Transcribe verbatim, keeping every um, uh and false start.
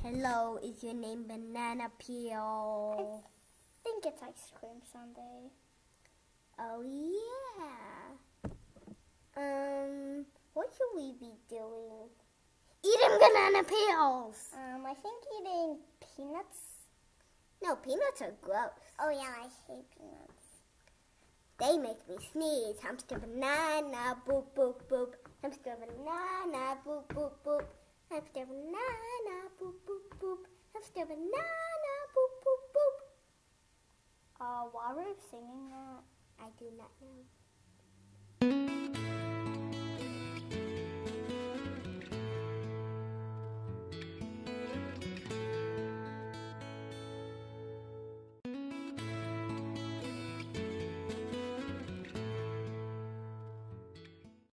Hello, is your name Banana Peel? I think it's ice cream sundae. Oh yeah. Um, what should we be doing? Eating banana peels. Um, I think eating peanuts. No, peanuts are gross. Oh yeah, I hate peanuts. They make me sneeze. Hamster banana, boop, boop, boop. Hamster banana, boop, boop, boop. Hamster banana, boop, boop, boop. Hamster banana, boop, boop, boop. Uh, why were you singing that? I do not know.